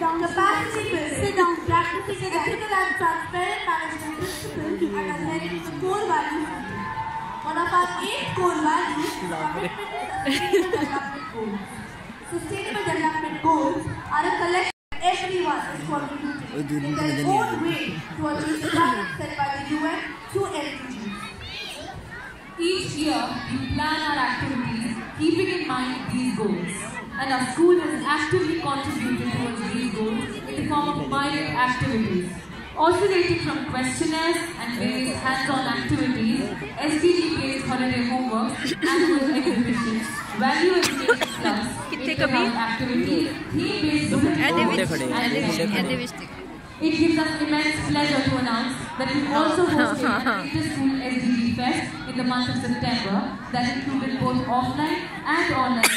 capacity building, practicing ethical and transparent management principles, and adhering to core values. One of our 8 core values is commitment to sustainable development goals. Sustainable development goals are a collection of everyone is contributing in their own way to achieve the targets set by the UN through SDGs. Each year, we plan our activities keeping in mind these goals, and our school has actively contributed towards these goals in the form of myriad activities. Oscillating from questionnaires and various hands-on activities, SDG-based holiday homeworks, annual exhibitions, value education clubs, inter-house activities, theme-based bulletin It gives us immense pleasure to announce that we also hosted an inter-school SDG Fest in the month of September that included both offline and online